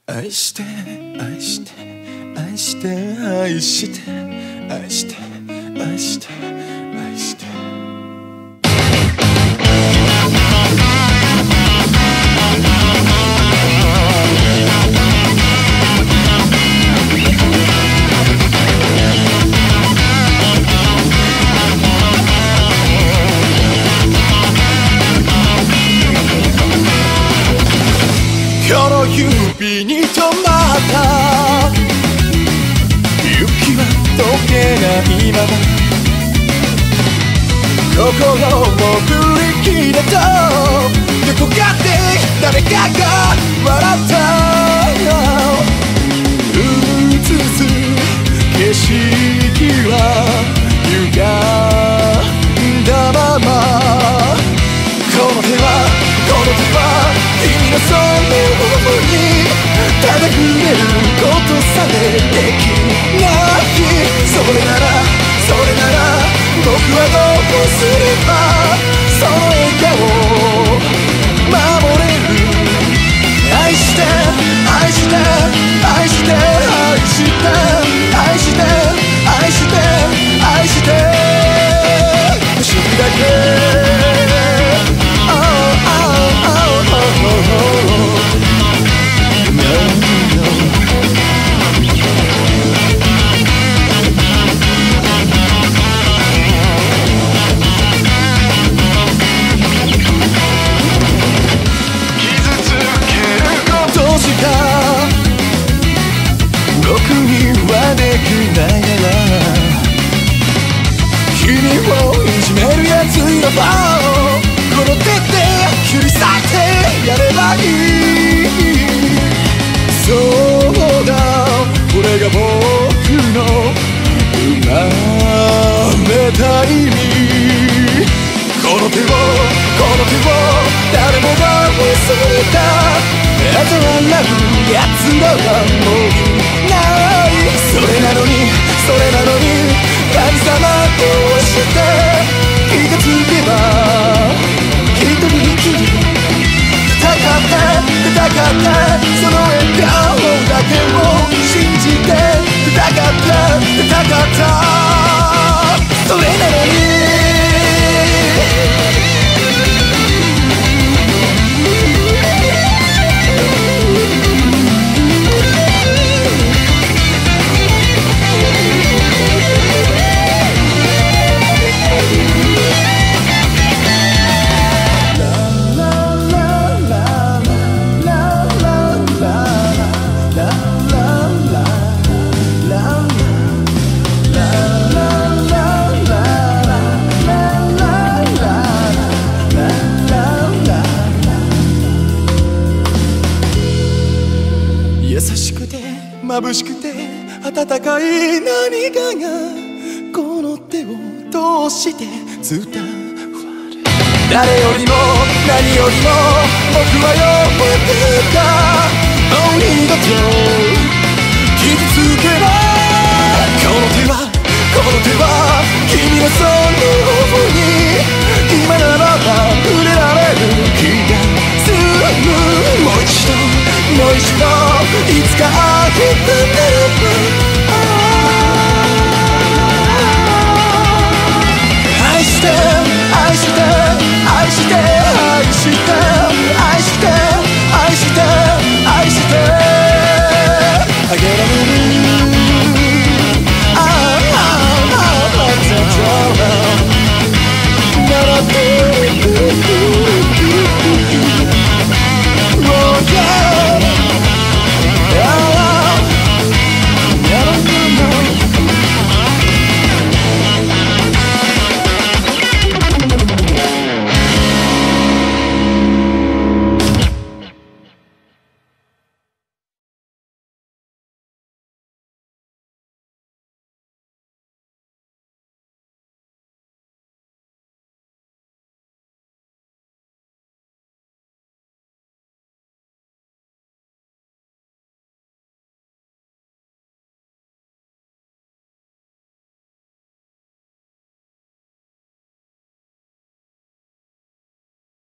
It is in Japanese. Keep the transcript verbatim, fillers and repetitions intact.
愛して愛して愛して愛して愛して愛して愛して今日の指に止まった雪は溶けないまま心を振り切れと横かって誰かが笑った映す景色は歪んだままこの手はこの手は君のその頬にただ触れることさえできないそれならそれなら僕はどうすればその笑顔を守れる愛して愛して愛して愛して愛して愛して愛して欲しいだけ君をいじめるやついればこの手で切り裂いてやればいいそうだこれが僕の生まれた意味この手をこの手を誰もが忘れたあと笑うやつらはもういないそれなのにそれなのに神様どうして気がつけば一人きり戦って戦ってその笑顔だけを信じて戦って戦ったそれなのに優しくて眩しくて温かい何かがこの手を通して伝わる誰よりも何よりも僕は呼べてたもう二度と傷つけないこの手はこの手は